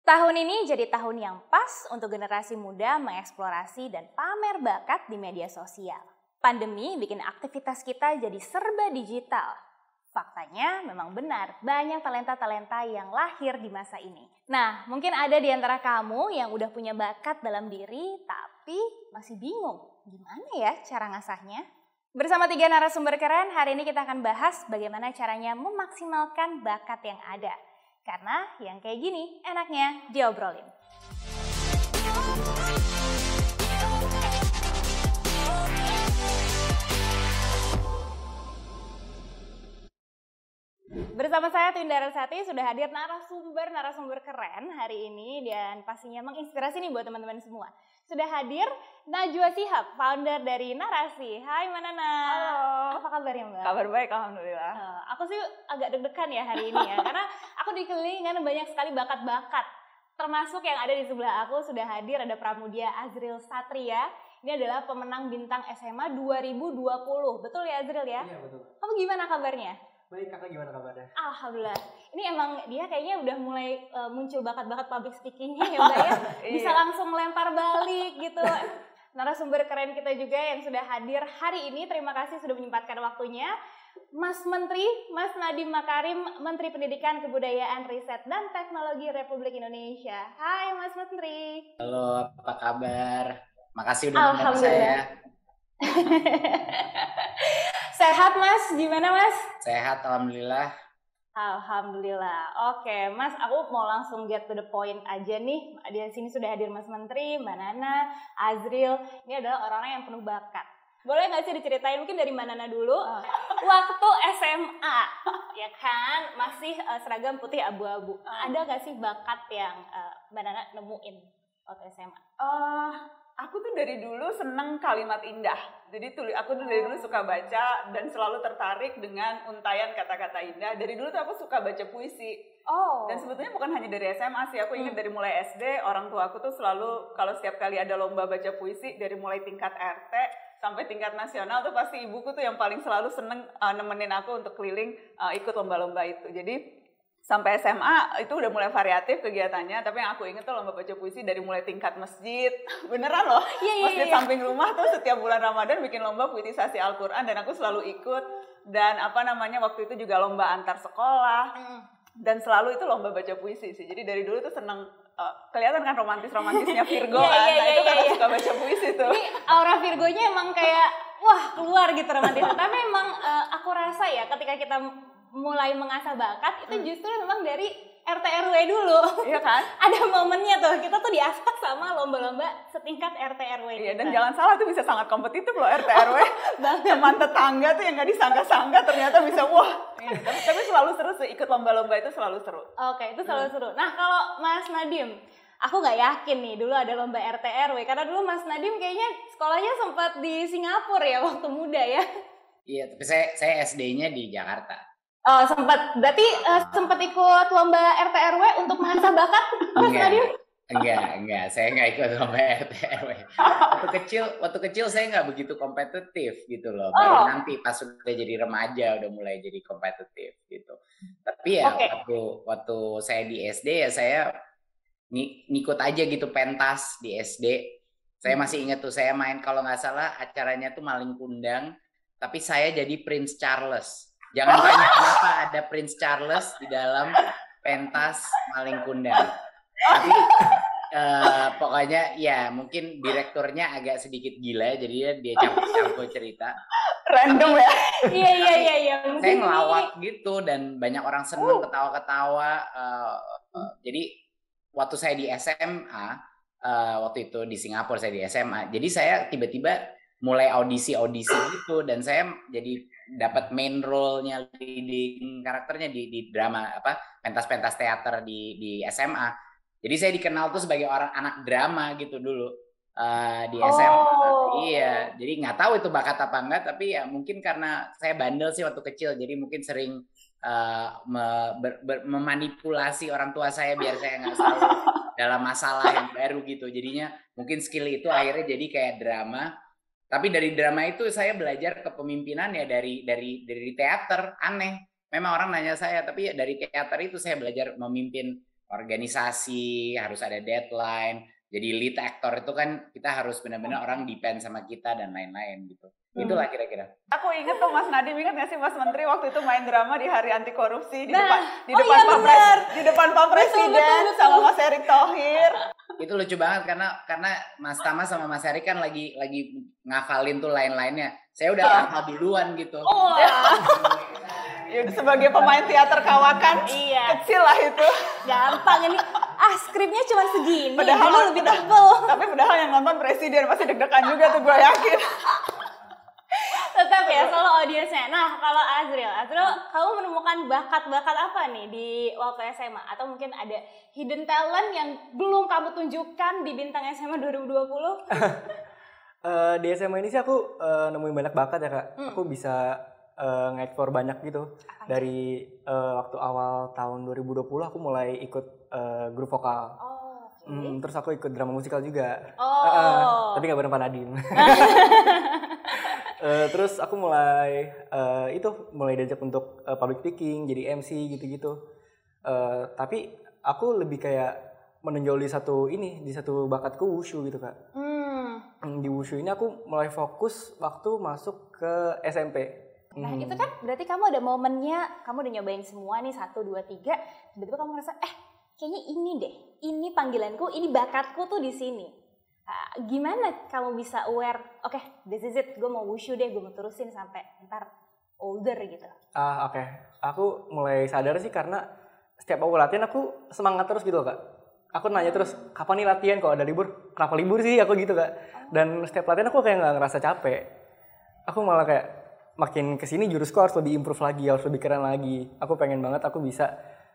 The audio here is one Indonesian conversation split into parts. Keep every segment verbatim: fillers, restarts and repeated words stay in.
Tahun ini jadi tahun yang pas untuk generasi muda mengeksplorasi dan pamer bakat di media sosial. Pandemi bikin aktivitas kita jadi serba digital. Faktanya memang benar, banyak talenta-talenta yang lahir di masa ini. Nah, mungkin ada di antara kamu yang udah punya bakat dalam diri, tapi masih bingung gimana ya cara ngasahnya? Bersama tiga narasumber keren, hari ini kita akan bahas bagaimana caranya memaksimalkan bakat yang ada. Karena yang kayak gini enaknya diobrolin. Bersama saya Twinda Rasati sudah hadir narasumber-narasumber keren hari ini dan pastinya menginspirasi nih buat teman-teman semua. Sudah hadir Najwa Shihab, founder dari Narasi. Hai Mbak Nana. Halo. Apa kabarnya Mbak? Kabar baik, alhamdulillah. Uh, aku sih agak deg-degan ya hari ini ya, karena aku dikelilingi dengan banyak sekali bakat-bakat. Termasuk yang ada di sebelah aku sudah hadir ada Pramudia Azril Satria. Ini adalah pemenang bintang S M A dua ribu dua puluh. Betul ya Azril ya? Iya betul. Kamu gimana kabarnya? Baik, kakak gimana kabarnya? Alhamdulillah. Ini emang dia kayaknya udah mulai uh, muncul bakat-bakat public speakingnya ya Mbak ya. Bisa langsung melempar balik gitu. Narasumber keren kita juga yang sudah hadir hari ini. Terima kasih sudah menyempatkan waktunya. Mas Menteri, Mas Nadiem Makarim, Menteri Pendidikan, Kebudayaan, Riset, dan Teknologi Republik Indonesia. Hai Mas Menteri. Halo, apa kabar? Makasih udah mengundang saya. Sehat Mas, gimana Mas? Sehat, alhamdulillah. Alhamdulillah. Oke, Mas, aku mau langsung get to the point aja nih. Di sini sudah hadir Mas Menteri, Mbak Nana, Azril. Ini adalah orang-orang yang penuh bakat. Boleh nggak sih diceritain mungkin dari Mbak Nana dulu? Uh. Waktu S M A, ya kan, masih uh, seragam putih abu-abu. Uh. Ada nggak sih bakat yang uh, Mbak Nana nemuin waktu S M A? Uh, aku tuh dari dulu seneng kalimat indah. Jadi tulis aku tuh dari dulu suka baca dan selalu tertarik dengan untayan kata-kata indah. Dari dulu tuh aku suka baca puisi. Oh. Dan sebetulnya bukan hanya dari S M A sih. Aku ingat hmm. dari mulai S D, orang tua aku tuh selalu kalau setiap kali ada lomba baca puisi dari mulai tingkat R T sampai tingkat nasional tuh pasti ibuku tuh yang paling selalu seneng uh, nemenin aku untuk keliling uh, ikut lomba-lomba itu. Jadi sampai S M A itu udah mulai variatif kegiatannya, tapi yang aku inget tuh lomba baca puisi dari mulai tingkat masjid, beneran loh, yeah, yeah, masjid yeah. samping rumah tuh setiap bulan Ramadan bikin lomba puitisasi Al-Quran dan aku selalu ikut. Dan apa namanya waktu itu juga lomba antar sekolah mm. dan selalu itu lomba baca puisi sih. Jadi dari dulu tuh seneng, uh, kelihatan kan romantis-romantisnya Virgo yeah, kan, yeah, nah yeah, itu yeah, karena yeah. suka baca puisi tuh. Ini aura Virgonya emang kayak wah keluar gitu romantisnya, tapi emang uh, aku rasa ya ketika kita mulai mengasah bakat itu hmm. justru memang dari R T R W dulu. Iya kan? Ada momennya tuh, kita tuh diasah sama lomba-lomba setingkat R T R W. Iya, dan jangan salah tuh bisa sangat kompetitif loh R T R W. Teman tetangga tuh yang gak disangka-sangka ternyata bisa wah. Ini. Tapi, tapi selalu seru sih, ikut lomba-lomba itu selalu seru. Oke, itu selalu hmm. seru. Nah kalau Mas Nadiem, aku gak yakin nih dulu ada lomba R T R W. Karena dulu Mas Nadiem kayaknya sekolahnya sempat di Singapura ya waktu muda ya. Iya, tapi saya, saya S D-nya di Jakarta. Oh sempat, berarti uh, sempat ikut lomba R T R W untuk mengasah bakat, Mas Nadiem? Enggak, enggak, saya enggak ikut lomba R T R W. Waktu kecil, waktu kecil saya enggak begitu kompetitif gitu loh. Baru oh. nanti pas udah jadi remaja udah mulai jadi kompetitif gitu. Tapi ya okay. waktu waktu saya di S D ya saya ng- ngikut aja gitu pentas di S D. Saya masih ingat tuh saya main kalau nggak salah acaranya tuh Maling Kundang, tapi saya jadi Prince Charles. Jangan tanya kenapa ada Prince Charles di dalam pentas Maling Kundang. Tapi uh, pokoknya ya mungkin direkturnya agak sedikit gila, jadi dia, dia campur-campur cerita. Random ya? Iya iya iya iya. Saya ngelawak gitu dan banyak orang seneng ketawa-ketawa. Uh, uh, jadi waktu saya di S M A, uh, waktu itu di Singapura saya di S M A. Jadi saya tiba-tiba mulai audisi-audisi gitu dan saya jadi dapat main role-nya leading karakternya di, di drama apa pentas-pentas teater di di S M A. Jadi saya dikenal tuh sebagai orang anak drama gitu dulu uh, di S M A. Oh. Iya, jadi nggak tahu itu bakat apa enggak, tapi ya mungkin karena saya bandel sih waktu kecil, jadi mungkin sering uh, me, ber, ber, memanipulasi orang tua saya biar saya nggak selalu dalam masalah yang baru gitu. Jadinya mungkin skill itu akhirnya jadi kayak drama. Tapi dari drama itu saya belajar kepemimpinan ya dari dari dari teater. Aneh. Memang orang nanya saya, tapi ya dari teater itu saya belajar memimpin organisasi, harus ada deadline. Jadi lead actor itu kan kita harus benar-benar orang depend sama kita dan lain-lain gitu. Hmm. Itulah kira-kira. Aku inget tuh Mas Nadiem, ingat nggak sih Mas Menteri waktu itu main drama di Hari Anti Korupsi di nah, depan di oh depan iya Pak Pres, di depan Pak Presiden betul, betul, betul. sama Mas Erick Thohir. Itu lucu banget karena karena Mas Tama sama Mas Erick kan lagi lagi ngafalin tuh lain-lainnya. Saya udah hafal duluan gitu. Oh. Ya, sebagai pemain teater kawakan, iya. kecil lah itu. Gampang ini. Ah, skripnya cuma segini, padahal dulu lebih tebel. Tapi padahal yang nonton presiden pasti deg-degan juga tuh, gue yakin. Tetap ya, selalu audiensnya. Nah, kalau Azril, Azril, kamu menemukan bakat-bakat apa nih di waktu S M A? Atau mungkin ada hidden talent yang belum kamu tunjukkan di Bintang S M A dua ribu dua puluh? uh, di S M A ini sih aku uh, nemuin banyak bakat ya, Kak. Hmm. Aku bisa Uh, nge-explore banyak gitu. Dari uh, waktu awal tahun dua ribu dua puluh aku mulai ikut uh, grup vokal. Oh, okay. hmm, terus aku ikut drama musikal juga. Oh. Uh, uh, tapi gak bareng Pak Nadiem. uh, terus aku mulai uh, itu mulai diajak untuk uh, public speaking, jadi M C gitu-gitu. Uh, tapi aku lebih kayak menonjol di satu ini, di satu bakatku wushu gitu, Kak. Hmm. Di wushu ini aku mulai fokus waktu masuk ke S M P. Nah hmm. itu kan berarti kamu ada momennya, kamu udah nyobain semua nih, satu, dua, tiga, tiba-tiba kamu ngerasa, eh kayaknya ini deh, ini panggilanku, ini bakatku tuh di sini. Uh, gimana kamu bisa aware, oke okay, this is it, gue mau wushu deh, gue mau terusin sampai ntar older gitu. Ah oke, okay. Aku mulai sadar sih karena setiap aku latihan aku semangat terus gitu Kak. Aku nanya terus, kapan nih latihan, kalau ada libur, kenapa libur sih, aku gitu Kak. Dan setiap latihan aku kayak gak ngerasa capek. Aku malah kayak, makin kesini jurusku harus lebih improve lagi, harus lebih keren lagi. Aku pengen banget aku bisa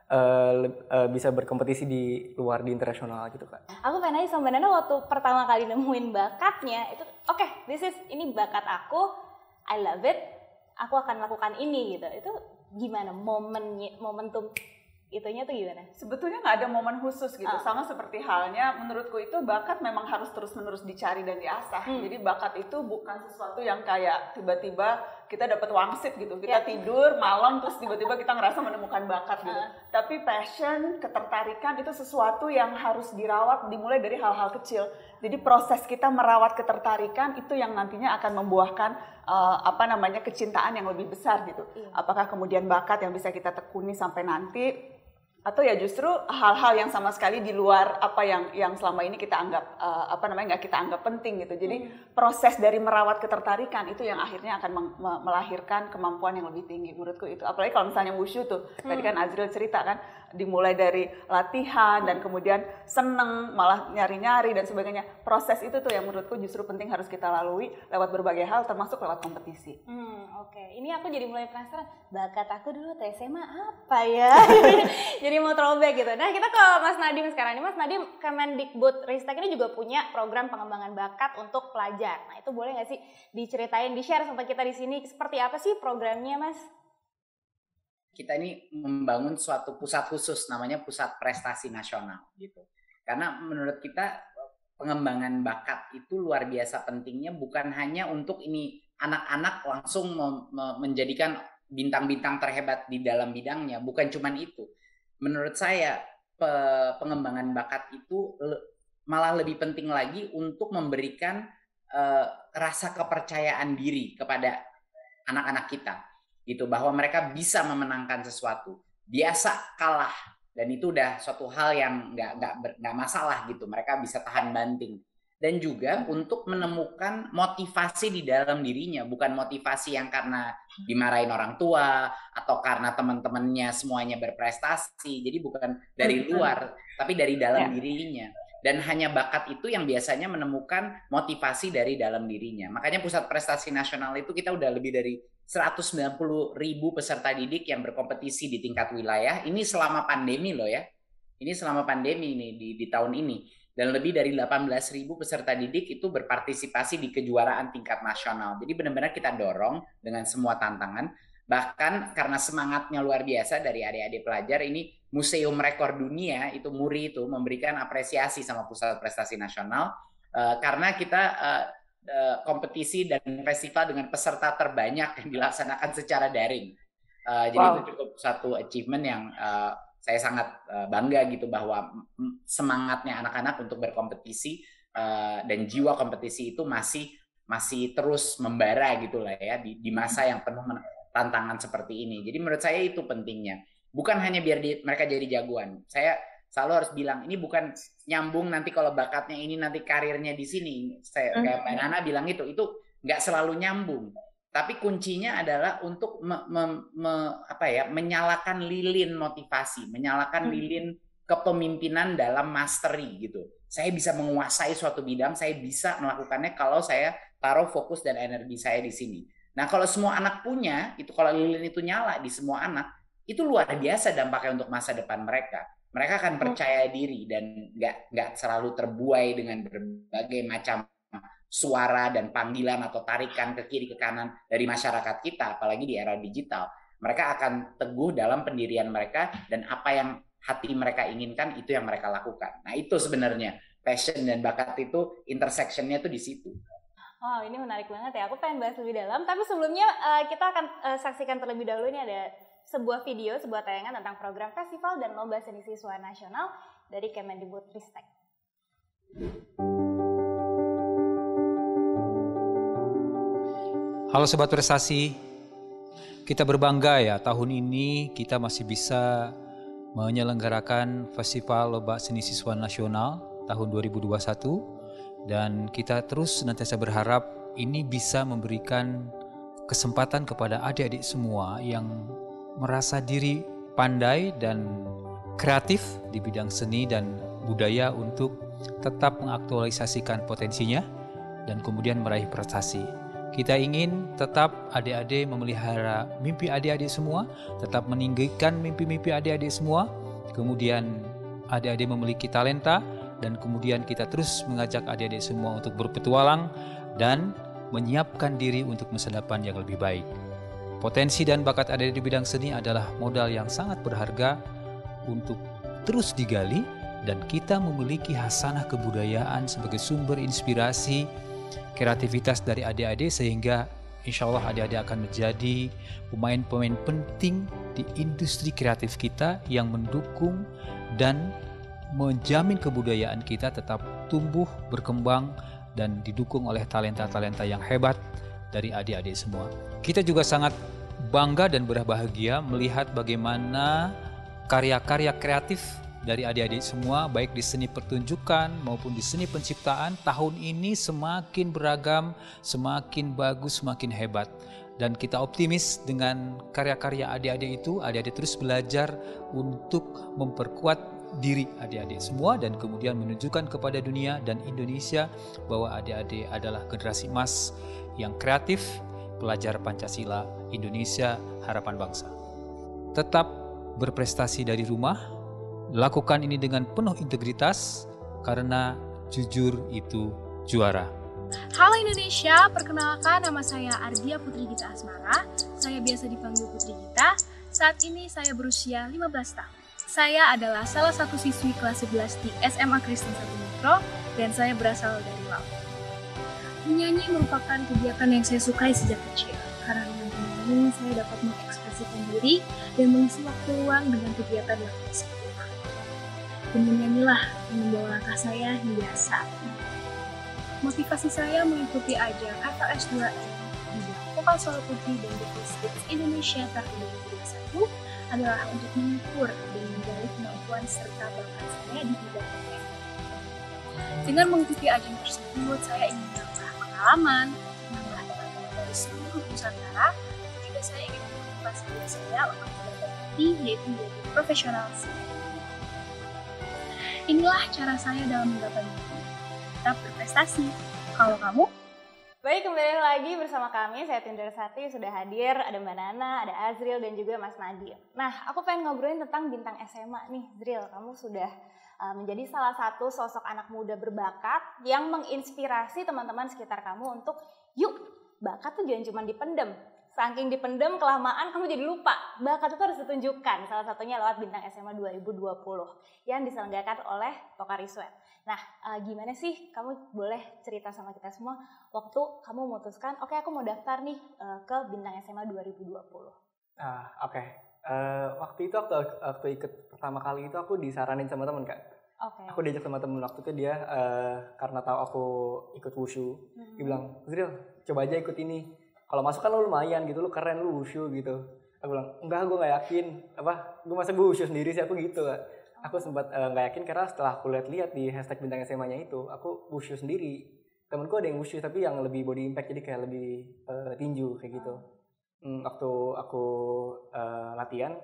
uh, uh, bisa berkompetisi di luar, di internasional gitu Kak. Aku pengen nanya sama Mbak Nana waktu pertama kali nemuin bakatnya, itu oke, okay, this is, ini bakat aku, I love it, aku akan lakukan ini gitu. Itu gimana momennya, momentum itunya tuh gimana? Sebetulnya nggak ada momen khusus gitu, uh. sama seperti halnya menurutku itu bakat memang harus terus-menerus dicari dan diasah. Hmm. Jadi bakat itu bukan sesuatu yang kayak tiba-tiba kita dapat wangsit gitu, kita yeah. tidur malam terus tiba-tiba kita ngerasa menemukan bakat gitu. Uh. Tapi passion, ketertarikan itu sesuatu yang harus dirawat, dimulai dari hal-hal kecil. Jadi proses kita merawat ketertarikan itu yang nantinya akan membuahkan uh, apa namanya kecintaan yang lebih besar gitu. Yeah. Apakah kemudian bakat yang bisa kita tekuni sampai nanti, atau ya justru hal-hal yang sama sekali di luar apa yang yang selama ini kita anggap uh, apa namanya nggak kita anggap penting gitu. Jadi hmm. proses dari merawat ketertarikan itu yang akhirnya akan meng- melahirkan kemampuan yang lebih tinggi menurutku itu. Apalagi kalau misalnya wushu tuh, hmm. tadi kan Azril cerita kan, dimulai dari latihan hmm. dan kemudian seneng malah nyari-nyari dan sebagainya. Proses itu tuh yang menurutku justru penting harus kita lalui lewat berbagai hal termasuk lewat kompetisi. Hmm, oke. Okay. Ini aku jadi mulai penasaran, bakat aku dulu T S M A apa ya? Jadi mau throwback gitu. Nah kita ke Mas Nadiem sekarang nih. Mas Nadiem, Kemendikbud Ristek ini juga punya program pengembangan bakat untuk pelajar. Nah itu boleh nggak sih diceritain, di-share sama kita di sini seperti apa sih programnya Mas? Kita ini membangun suatu pusat khusus namanya Pusat Prestasi Nasional gitu. Karena menurut kita pengembangan bakat itu luar biasa pentingnya, bukan hanya untuk ini anak-anak langsung menjadikan bintang-bintang terhebat di dalam bidangnya, bukan cuman itu. Menurut saya pe- pengembangan bakat itu le- malah lebih penting lagi untuk memberikan uh, rasa kepercayaan diri kepada anak-anak kita gitu, bahwa mereka bisa memenangkan sesuatu, biasa kalah, dan itu udah suatu hal yang nggak nggak nggak masalah gitu, mereka bisa tahan banting. Dan juga untuk menemukan motivasi di dalam dirinya, bukan motivasi yang karena dimarahin orang tua atau karena teman-temannya semuanya berprestasi. Jadi bukan dari luar, tapi dari dalam ya. dirinya. Dan hanya bakat itu yang biasanya menemukan motivasi dari dalam dirinya. Makanya Pusat Prestasi Nasional itu kita udah lebih dari seratus sembilan puluh ribu peserta didik yang berkompetisi di tingkat wilayah. Ini selama pandemi loh ya. Ini selama pandemi nih di, di tahun ini. Dan lebih dari delapan belas ribu peserta didik itu berpartisipasi di kejuaraan tingkat nasional. Jadi benar-benar kita dorong dengan semua tantangan. Bahkan karena semangatnya luar biasa dari adik-adik pelajar, ini Museum Rekor Dunia, itu MURI itu memberikan apresiasi sama Pusat Prestasi Nasional. Uh, karena kita uh, uh, kompetisi dan festival dengan peserta terbanyak yang dilaksanakan secara daring. Uh, jadi wow. Itu cukup satu achievement yang uh, saya sangat uh, bangga gitu bahwa semangatnya anak-anak untuk berkompetisi uh, dan jiwa kompetisi itu masih masih terus membara gitu lah ya di, di masa yang penuh tantangan seperti ini. Jadi menurut saya itu pentingnya. Bukan hanya biar di, mereka jadi jagoan. Saya selalu harus bilang ini bukan nyambung nanti kalau bakatnya ini nanti karirnya di sini. Saya kayak Mbak Nana bilang itu itu nggak selalu nyambung. Tapi kuncinya adalah untuk me, me, me, apa ya, menyalakan lilin motivasi, menyalakan hmm. lilin kepemimpinan dalam mastery gitu. Saya bisa menguasai suatu bidang, saya bisa melakukannya kalau saya taruh fokus dan energi saya di sini. Nah, kalau semua anak punya, itu kalau lilin itu nyala di semua anak, itu luar biasa dampaknya untuk masa depan mereka. Mereka akan percaya diri dan nggak nggak selalu terbuai dengan berbagai macam suara dan panggilan atau tarikan ke kiri ke kanan dari masyarakat kita, apalagi di era digital. Mereka akan teguh dalam pendirian mereka dan apa yang hati mereka inginkan itu yang mereka lakukan. Nah, itu sebenarnya passion dan bakat itu intersection-nya tuh di situ. Oh, ini menarik banget ya. Aku pengen bahas lebih dalam, tapi sebelumnya uh, kita akan uh, saksikan terlebih dahulu. Ini ada sebuah video, sebuah tayangan tentang program festival dan lomba seni siswa nasional dari Kemendikbudristek. Halo Sobat Prestasi, kita berbangga ya tahun ini kita masih bisa menyelenggarakan Festival Lomba Seni Siswa Nasional tahun dua ribu dua puluh satu dan kita terus senantiasa berharap ini bisa memberikan kesempatan kepada adik-adik semua yang merasa diri pandai dan kreatif di bidang seni dan budaya untuk tetap mengaktualisasikan potensinya dan kemudian meraih prestasi. Kita ingin tetap adik-adik memelihara mimpi adik-adik semua, tetap meninggikan mimpi-mimpi adik-adik semua, kemudian adik-adik memiliki talenta, dan kemudian kita terus mengajak adik-adik semua untuk berpetualang dan menyiapkan diri untuk masa depan yang lebih baik. Potensi dan bakat adik-adik di bidang seni adalah modal yang sangat berharga untuk terus digali, dan kita memiliki hasanah kebudayaan sebagai sumber inspirasi kreativitas dari adik-adik sehingga insya Allah adik-adik akan menjadi pemain-pemain penting di industri kreatif kita yang mendukung dan menjamin kebudayaan kita tetap tumbuh, berkembang dan didukung oleh talenta-talenta yang hebat dari adik-adik semua. Kita juga sangat bangga dan berbahagia melihat bagaimana karya-karya kreatif dari adik-adik semua, baik di seni pertunjukan maupun di seni penciptaan, tahun ini semakin beragam, semakin bagus, semakin hebat. Dan kita optimis dengan karya-karya adik-adik itu, adik-adik terus belajar untuk memperkuat diri adik-adik semua dan kemudian menunjukkan kepada dunia dan Indonesia bahwa adik-adik adalah generasi emas yang kreatif, pelajar Pancasila, Indonesia, harapan bangsa. Tetap berprestasi dari rumah, lakukan ini dengan penuh integritas karena jujur itu juara. Halo Indonesia, perkenalkan nama saya Ardia Putri Gita Asmara. Saya biasa dipanggil Putri Gita. Saat ini saya berusia lima belas tahun. Saya adalah salah satu siswi kelas sebelas di S M A Kristen satu Mikro dan saya berasal dari Lampung. Menyanyi merupakan kegiatan yang saya sukai sejak kecil. Karena dengan menyanyi saya dapat mengekspresikan diri dan mengisi waktu luang dengan kegiatan yang saya suka. Dan menyanyilah yang membawa langkah saya hingga saat ini. Motivasi saya mengikuti ajang F L S dua M bidang vokal solo putri dan Bukit Indonesia tahun dua ribu dua puluh satu adalah untuk mengukur dan menggali kemampuan serta bakat saya di bidang ini. Dengan mengikuti ajang tersebut, saya ingin menambah pengalaman, menambah teman-teman dari seluruh Nusantara, dan juga saya ingin memotivasi diri saya untuk menjadi yaitu menjadi profesional seni. Inilah cara saya dalam menggapai mimpi. Tetap berprestasi. Kalau kamu? Baik, kembali lagi bersama kami. Saya Tindar Sati, sudah hadir. Ada Mbak Nana, ada Azril, dan juga Mas Nadir. Nah, aku pengen ngobrolin tentang bintang S M A nih. Zril, kamu sudah uh, menjadi salah satu sosok anak muda berbakat yang menginspirasi teman-teman sekitar kamu untuk, yuk, bakat tuh jangan cuma dipendem. Saking dipendem, kelamaan kamu jadi lupa. Bakat itu harus ditunjukkan. Salah satunya lewat Bintang S M A dua ribu dua puluh yang diselenggarakan oleh Pokariswet. Nah, uh, gimana sih kamu boleh cerita sama kita semua waktu kamu memutuskan, oke okay, aku mau daftar nih uh, ke Bintang S M A dua ribu dua puluh. Ah, oke. Okay. Uh, waktu itu waktu, waktu ikut pertama kali itu aku disaranin sama temen Kak. Oke. Aku diajak sama temen waktu itu dia uh, karena tahu aku ikut wushu, mm-hmm. dia bilang, Zril, coba aja ikut ini. Kalau masuk kan lu lumayan gitu, lu keren lu wushu gitu. Aku bilang, enggak, gue nggak yakin. Apa? Gue masa gue wushu sendiri sih, aku gitu Kak. Aku sempat nggak uh, yakin karena setelah aku lihat-lihat di hashtag bintang S M A-nya itu, aku wushu sendiri. Temenku ada yang wushu tapi yang lebih body impact, jadi kayak lebih uh, tinju kayak gitu. Hmm, waktu aku uh, latihan,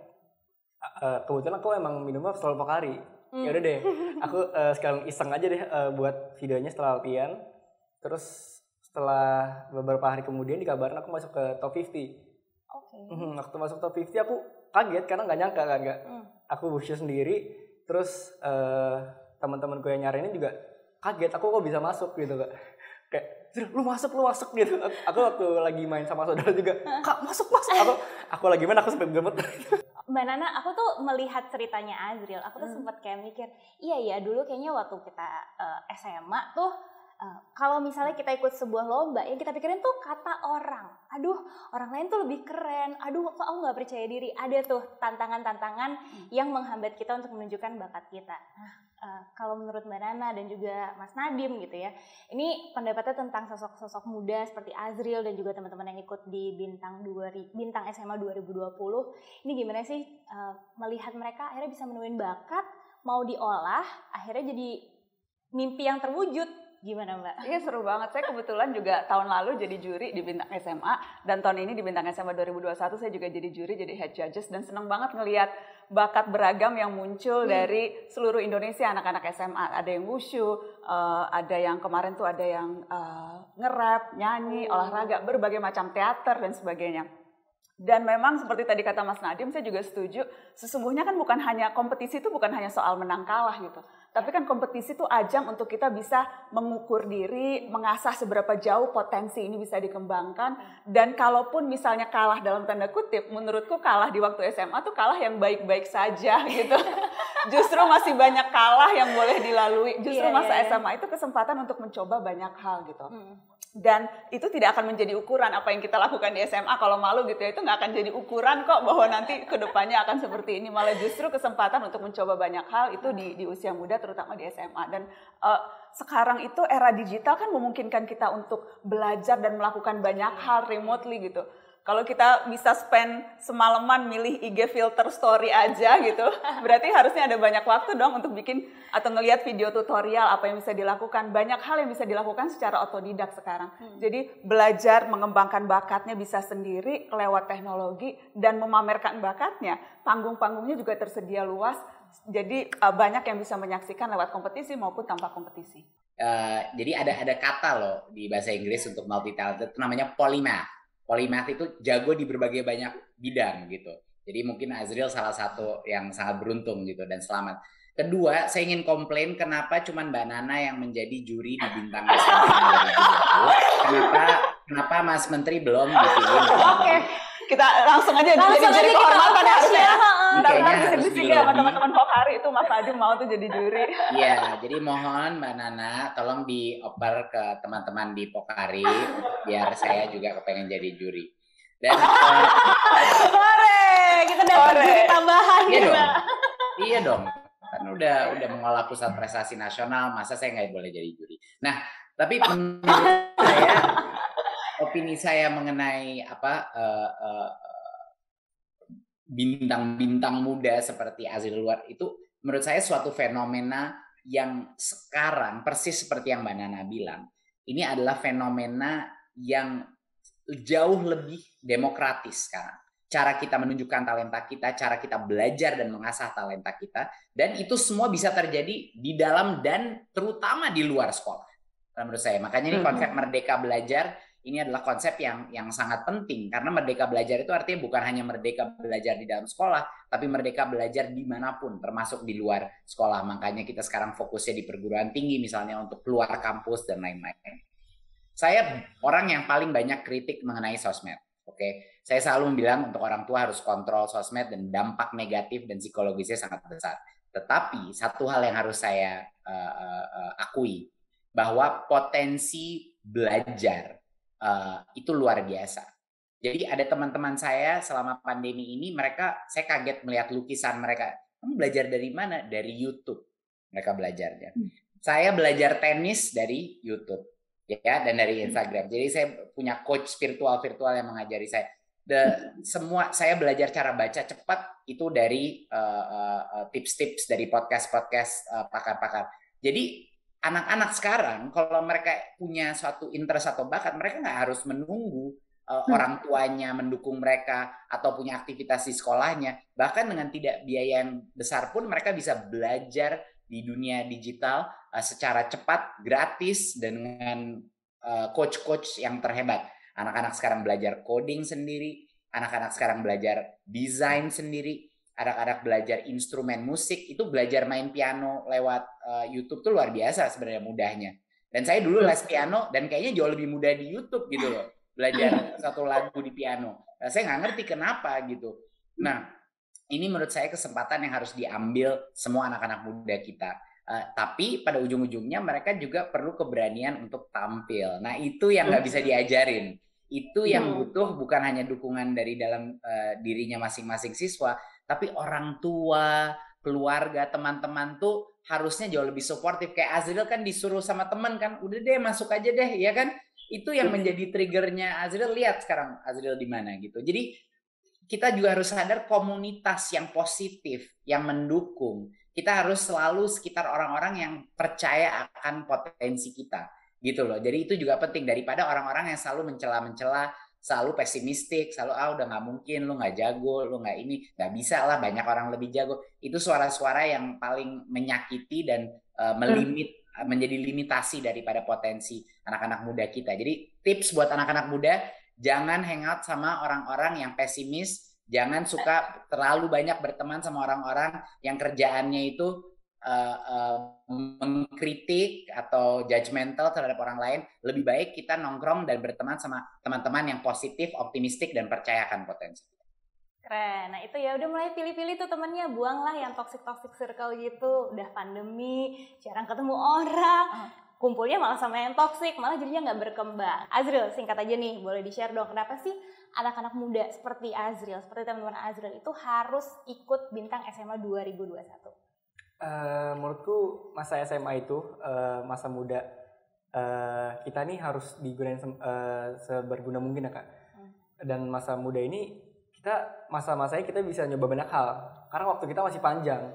uh, kebetulan aku emang minumnya selalu Pocari. Hmm. Ya udah deh, aku uh, sekalian iseng aja deh uh, buat videonya setelah latihan. Terus setelah beberapa hari kemudian dikabarin aku masuk ke top lima puluh. Oke. Okay. Hmm, waktu masuk top lima puluh aku kaget karena nggak nyangka kan nggak. Hmm. Aku wushu sendiri, terus uh, teman-temanku yang nyariin juga kaget. Aku kok bisa masuk gitu Kak. Kayak, lu masuk, lu masuk gitu. Aku waktu lagi main sama saudara juga, Kak masuk, masuk. Aku, aku lagi main, aku sampai gemeter. Mbak Nana, aku tuh melihat ceritanya Azril, aku tuh hmm. sempat kayak mikir, iya ya dulu kayaknya waktu kita uh, S M A tuh, uh, kalau misalnya kita ikut sebuah lomba, yang kita pikirin tuh kata orang. Aduh, orang lain tuh lebih keren. Aduh, kok aku nggak percaya diri. Ada tuh tantangan-tantangan hmm. yang menghambat kita untuk menunjukkan bakat kita. Nah, Uh, kalau menurut Mbak Nana dan juga Mas Nadim gitu ya, ini pendapatnya tentang sosok-sosok muda seperti Azril dan juga teman-teman yang ikut di Bintang dua, Bintang S M A dua ribu dua puluh, ini gimana sih uh, melihat mereka akhirnya bisa menemuin bakat, mau diolah, akhirnya jadi mimpi yang terwujud. Gimana Mbak? Iya seru banget, saya kebetulan juga tahun lalu jadi juri di Bintang S M A, dan tahun ini di Bintang S M A dua ribu dua puluh satu saya juga jadi juri, jadi head judges, dan senang banget ngelihat bakat beragam yang muncul hmm. dari seluruh Indonesia, anak-anak S M A. Ada yang wushu, uh, ada yang kemarin tuh ada yang uh, nge-rap, nyanyi, hmm. olahraga, berbagai macam teater dan sebagainya. Dan memang seperti tadi kata Mas Nadim, saya juga setuju, sesungguhnya kan bukan hanya kompetisi itu bukan hanya soal menang kalah gitu. Tapi kan kompetisi itu ajang untuk kita bisa mengukur diri, mengasah seberapa jauh potensi ini bisa dikembangkan. Dan kalaupun misalnya kalah dalam tanda kutip, menurutku kalah di waktu S M A tuh kalah yang baik-baik saja gitu. Justru masih banyak kalah yang boleh dilalui. Justru yeah, masa yeah, yeah. S M A itu kesempatan untuk mencoba banyak hal gitu. Hmm. Dan itu tidak akan menjadi ukuran apa yang kita lakukan di S M A kalau malu gitu ya, itu nggak akan jadi ukuran kok bahwa nanti kedepannya akan seperti ini. Malah justru kesempatan untuk mencoba banyak hal itu di, di usia muda terutama di S M A. Dan uh, sekarang itu era digital kan memungkinkan kita untuk belajar dan melakukan banyak hal remotely gitu. Kalau kita bisa spend semalaman milih I G filter story aja gitu, berarti harusnya ada banyak waktu dong untuk bikin atau ngelihat video tutorial apa yang bisa dilakukan. Banyak hal yang bisa dilakukan secara otodidak sekarang. Hmm. Jadi belajar mengembangkan bakatnya bisa sendiri lewat teknologi dan memamerkan bakatnya. Panggung-panggungnya juga tersedia luas. Jadi uh, banyak yang bisa menyaksikan lewat kompetisi maupun tanpa kompetisi. Uh, jadi ada ada kata loh di bahasa Inggris untuk multi talented, namanya polymath. Polymath itu jago di berbagai banyak bidang gitu. Jadi mungkin Azril salah satu yang sangat beruntung gitu dan selamat. Kedua, saya ingin komplain kenapa cuma Mbak Nana yang menjadi juri di Bintang S M A dua ribu dua puluh. Kenapa kenapa Mas Menteri belum dipilih? Oke, kita langsung aja langsung jadi juri kehormatan harusnya. Kayaknya harus bisik-bisik ya sama teman-teman Pocari itu Mas Nadim mau tuh jadi juri. Iya, jadi mohon Mbak Nana tolong dioper ke teman-teman di Pocari biar saya juga kepengen jadi juri. Dan Ore, kita dapat juri tambahan iya juga. Dong. Iya dong. Kan udah udah mengolah pusat prestasi nasional, masa saya nggak boleh jadi juri. Nah, tapi menurut saya opini saya mengenai apa uh, uh, bintang-bintang muda seperti Azril Luar itu menurut saya suatu fenomena yang sekarang persis seperti yang Mbak Nana bilang, ini adalah fenomena yang jauh lebih demokratis sekarang. Cara kita menunjukkan talenta kita, cara kita belajar dan mengasah talenta kita, dan itu semua bisa terjadi di dalam dan terutama di luar sekolah. Menurut saya, makanya ini konsep merdeka belajar ini adalah konsep yang yang sangat penting karena merdeka belajar itu artinya bukan hanya merdeka belajar di dalam sekolah, tapi merdeka belajar dimanapun, termasuk di luar sekolah. Makanya kita sekarang fokusnya di perguruan tinggi misalnya untuk keluar kampus dan lain-lain. Saya orang yang paling banyak kritik mengenai sosmed. Oke, okay? Saya selalu bilang untuk orang tua harus kontrol sosmed dan dampak negatif dan psikologisnya sangat besar. Tetapi satu hal yang harus saya uh, uh, uh, akui bahwa potensi belajar Uh, itu luar biasa. Jadi ada teman-teman saya selama pandemi ini, mereka, saya kaget melihat lukisan mereka. Kamu belajar dari mana? Dari YouTube mereka belajarnya. Hmm. Saya belajar tenis dari YouTube, ya, dan dari Instagram. Jadi saya punya coach virtual-virtual yang mengajari saya. The, semua saya belajar cara baca cepat itu dari uh, uh, tips-tips dari podcast-podcast uh, pakar-pakar. Jadi anak-anak sekarang kalau mereka punya suatu interest atau bakat, mereka nggak harus menunggu uh, hmm. orang tuanya mendukung mereka atau punya aktivitas di sekolahnya. Bahkan dengan tidak biaya yang besar pun mereka bisa belajar di dunia digital uh, secara cepat, gratis, dengan uh, coach-coach yang terhebat. Anak-anak sekarang belajar coding sendiri, anak-anak sekarang belajar desain sendiri, anak-anak belajar instrumen musik, itu belajar main piano lewat uh, YouTube tuh luar biasa sebenarnya mudahnya. Dan saya dulu les piano dan kayaknya jauh lebih mudah di YouTube gitu loh, belajar satu lagu di piano. Nah, saya nggak ngerti kenapa gitu. Nah, ini menurut saya kesempatan yang harus diambil semua anak-anak muda kita. Uh, tapi pada ujung-ujungnya mereka juga perlu keberanian untuk tampil. Nah, itu yang nggak bisa diajarin. Itu yang butuh bukan hanya dukungan dari dalam uh, dirinya masing-masing siswa, tapi orang tua, keluarga, teman-teman tuh harusnya jauh lebih suportif. Kayak Azril kan disuruh sama teman kan, udah deh masuk aja deh, ya kan? Itu yang menjadi triggernya Azril. Lihat sekarang Azril di mana gitu. Jadi kita juga harus sadar komunitas yang positif, yang mendukung. Kita harus selalu sekitar orang-orang yang percaya akan potensi kita. Gitu loh. Jadi itu juga penting daripada orang-orang yang selalu mencela-mencela, selalu pesimistik, selalu ah udah nggak mungkin, lu nggak jago, lu nggak ini, nggak bisa lah, banyak orang lebih jago. Itu suara-suara yang paling menyakiti dan uh, melimit, uh, menjadi limitasi daripada potensi anak-anak muda kita. Jadi tips buat anak-anak muda, jangan hangout sama orang-orang yang pesimis, jangan suka terlalu banyak berteman sama orang-orang yang kerjaannya itu Uh, uh, mengkritik atau judgmental terhadap orang lain. Lebih baik kita nongkrong dan berteman sama teman-teman yang positif, optimistik, dan percayakan potensi. Keren. Nah itu ya udah mulai pilih-pilih tuh temennya, buanglah yang toxic-toxic circle gitu. Udah pandemi, jarang ketemu orang, kumpulnya malah sama yang toxic, malah jadinya nggak berkembang. Azril, singkat aja nih, boleh di-share dong kenapa sih anak-anak muda seperti Azril, seperti teman-teman Azril itu harus ikut Bintang S M A dua ribu dua puluh satu? Uh, menurutku masa S M A itu uh, masa muda uh, kita nih harus digunakan uh, seberguna mungkin ya Kak. Hmm. Dan masa muda ini kita masa-masanya kita bisa nyoba banyak hal karena waktu kita masih panjang.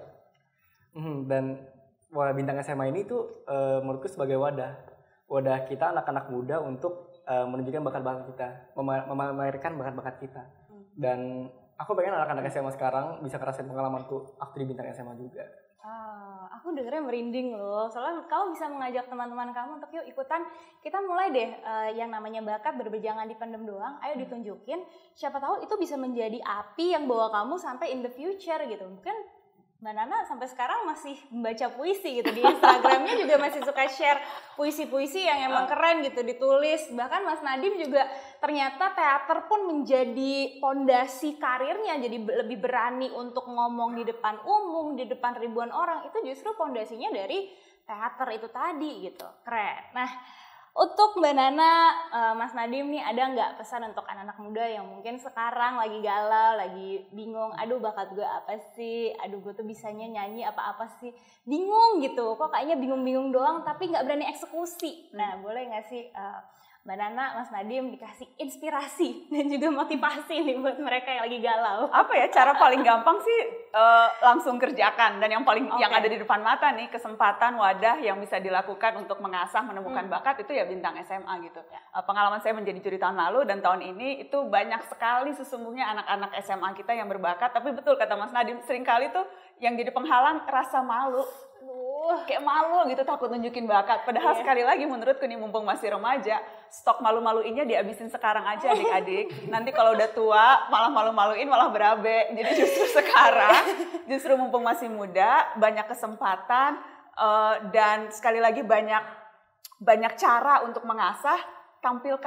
Hmm, dan Bintang S M A ini tuh uh, menurutku sebagai wadah, wadah kita anak-anak muda untuk uh, menunjukkan bakat-bakat kita, mem- memamerkan bakat-bakat kita. Hmm. Dan aku pengen anak-anak S M A sekarang bisa ngerasain pengalamanku waktu di Bintang S M A juga. Ah, aku dengernya merinding loh. Soalnya kamu bisa mengajak teman-teman kamu untuk yuk ikutan. Kita mulai deh uh, yang namanya bakat berbeda, jangan dipendem doang. Ayo ditunjukin. Siapa tahu itu bisa menjadi api yang bawa kamu sampai in the future gitu. Mungkin Mbak Nana sampai sekarang masih membaca puisi gitu. Di Instagramnya juga masih suka share puisi-puisi yang emang keren gitu ditulis. Bahkan Mas Nadiem juga ternyata teater pun menjadi fondasi karirnya. Jadi lebih berani untuk ngomong di depan umum, di depan ribuan orang. Itu justru fondasinya dari teater itu tadi gitu. Keren. Nah, untuk Mbak Nana, uh, Mas Nadiem nih ada nggak pesan untuk anak-anak muda yang mungkin sekarang lagi galau, lagi bingung, aduh bakat gue apa sih, aduh gue tuh bisanya nyanyi apa-apa sih, bingung gitu, kok kayaknya bingung-bingung doang tapi nggak berani eksekusi. Nah boleh nggak sih uh, Mbak Nana, Mas Nadiem dikasih inspirasi dan juga motivasi nih buat mereka yang lagi galau? Apa ya, cara paling gampang sih uh, langsung kerjakan. Dan yang paling okay. yang ada di depan mata nih, kesempatan, wadah yang bisa dilakukan untuk mengasah, menemukan hmm. bakat itu ya Bintang S M A gitu. Ya. Uh, pengalaman saya menjadi juri tahun lalu dan tahun ini itu banyak sekali sesungguhnya anak-anak S M A kita yang berbakat. Tapi betul kata Mas Nadiem, seringkali tuh yang jadi penghalang rasa malu. Uh, kayak malu gitu, takut nunjukin bakat. Padahal yeah. sekali lagi menurutku nih mumpung masih remaja, stok malu-maluinnya dihabisin sekarang aja adik-adik. Nanti kalau udah tua malah malu-maluin malah berabe. Jadi justru sekarang, justru mumpung masih muda, banyak kesempatan uh, dan sekali lagi banyak banyak cara untuk mengasah, tampilkan.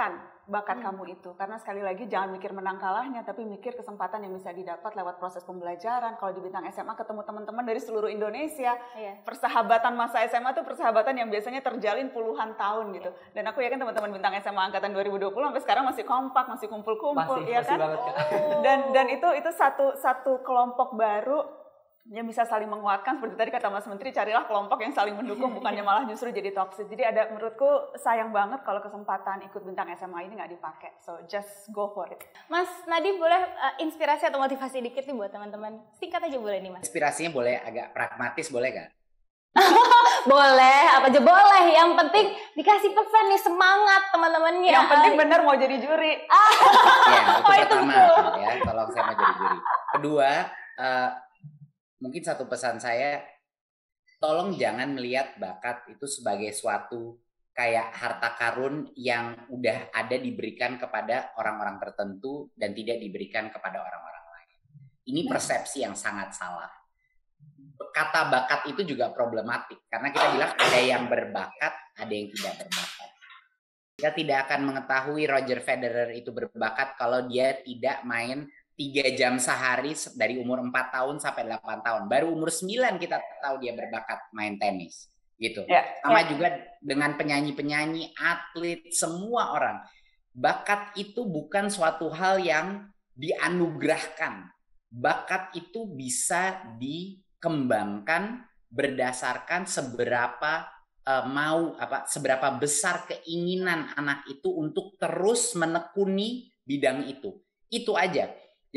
bakat hmm. kamu itu. Karena sekali lagi jangan mikir menang kalahnya, tapi mikir kesempatan yang bisa didapat lewat proses pembelajaran. Kalau di Bintang S M A ketemu teman-teman dari seluruh Indonesia, yeah. persahabatan masa S M A itu persahabatan yang biasanya terjalin puluhan tahun gitu. Yeah. Dan aku yakin teman-teman Bintang S M A angkatan dua ribu dua puluh sampai sekarang masih kompak, masih kumpul-kumpul, masih, ya masih kan? Banget, kan? Oh. Dan dan itu itu satu satu kelompok baru yang bisa saling menguatkan. Seperti tadi kata Mas Menteri, carilah kelompok yang saling mendukung, bukannya malah justru jadi toxic. Jadi ada, menurutku sayang banget kalau kesempatan ikut Bintang S M A ini nggak dipakai. So just go for it. Mas Nadiem boleh uh, inspirasi atau motivasi dikit nih buat teman-teman? Singkat aja boleh nih Mas. Inspirasinya boleh agak pragmatis, boleh nggak? Boleh, apa aja boleh. Yang penting dikasih pesan nih, semangat teman-temannya. Yang penting benar mau jadi juri. Ya, itu oh, pertama itu ya, tolong saya mau jadi juri. Kedua, uh, mungkin satu pesan saya, tolong jangan melihat bakat itu sebagai suatu kayak harta karun yang udah ada diberikan kepada orang-orang tertentu dan tidak diberikan kepada orang-orang lain. Ini persepsi yang sangat salah. Kata bakat itu juga problematik, karena kita bilang ada yang berbakat, ada yang tidak berbakat. Kita tidak akan mengetahui Roger Federer itu berbakat kalau dia tidak main tiga jam sehari dari umur empat tahun sampai delapan tahun. Baru umur sembilan kita tahu dia berbakat main tenis. Gitu. Ya, Sama ya. juga dengan penyanyi-penyanyi, atlet, semua orang. Bakat itu bukan suatu hal yang dianugerahkan. Bakat itu bisa dikembangkan berdasarkan seberapa uh, mau apa seberapa besar keinginan anak itu untuk terus menekuni bidang itu. Itu aja.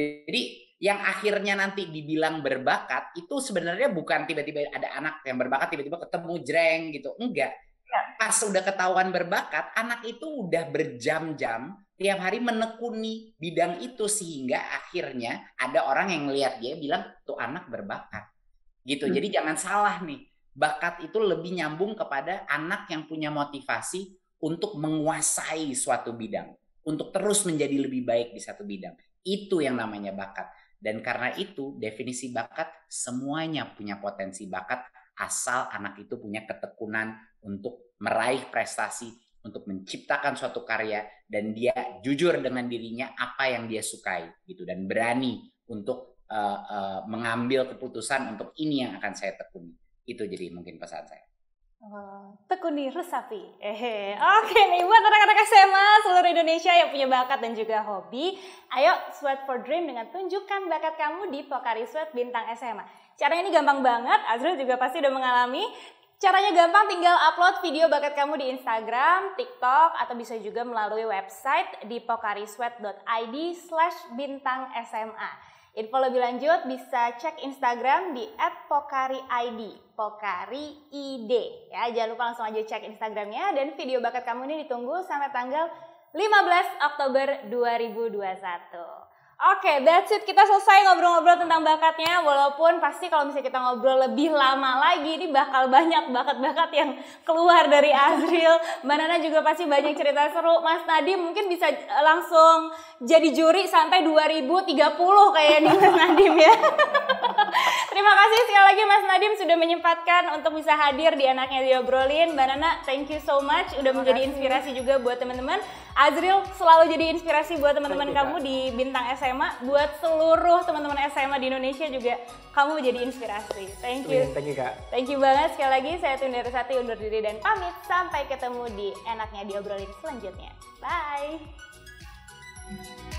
Jadi yang akhirnya nanti dibilang berbakat itu sebenarnya bukan tiba-tiba ada anak yang berbakat tiba-tiba ketemu jreng gitu. Enggak. Pas udah ketahuan berbakat, anak itu udah berjam-jam tiap hari menekuni bidang itu sehingga akhirnya ada orang yang ngelihat dia bilang tuh anak berbakat. Gitu. Hmm. Jadi jangan salah nih. Bakat itu lebih nyambung kepada anak yang punya motivasi untuk menguasai suatu bidang, untuk terus menjadi lebih baik di satu bidang. Itu yang namanya bakat. Dan karena itu definisi bakat semuanya punya potensi bakat asal anak itu punya ketekunan untuk meraih prestasi, untuk menciptakan suatu karya dan dia jujur dengan dirinya apa yang dia sukai gitu dan berani untuk uh, uh, mengambil keputusan untuk ini yang akan saya tekuni. Itu jadi mungkin pesan saya. Oh, tekuni resapi. Eh, oke nih buat anak-anak S M A seluruh Indonesia yang punya bakat dan juga hobi, ayo Sweat for Dream dengan tunjukkan bakat kamu di Pocari Sweat Bintang S M A. Caranya ini gampang banget, Azril juga pasti udah mengalami. Caranya gampang, tinggal upload video bakat kamu di Instagram, TikTok, atau bisa juga melalui website di pokarisweat dot i d slash bintang S M A. Info lebih lanjut bisa cek Instagram di et pokariid, pokariid. Ya, jangan lupa langsung aja cek Instagramnya dan video bakat kamu ini ditunggu sampai tanggal lima belas Oktober dua ribu dua puluh satu. Oke, okay, that's it. Kita selesai ngobrol-ngobrol tentang bakatnya. Walaupun pasti kalau misalnya kita ngobrol lebih lama lagi, ini bakal banyak bakat-bakat yang keluar dari Azril. Mbak Nana juga pasti banyak cerita seru. Mas Nadiem mungkin bisa langsung jadi juri sampai dua ribu tiga puluh kayak nih Mas Nadiem ya. Terima kasih sekali lagi Mas Nadiem sudah menyempatkan untuk bisa hadir di Enaknya Diobrolin. Mbak Nana, thank you so much. Udah menjadi inspirasi juga buat teman-teman. Azril selalu jadi inspirasi buat teman-teman kamu di Bintang S M A. Buat seluruh teman-teman S M A di Indonesia juga kamu jadi inspirasi. Thank you. Thank you Kak. Thank you banget sekali lagi. Saya Tunda Rusati undur diri dan pamit. Sampai ketemu di Enaknya Diobrolin selanjutnya. Bye.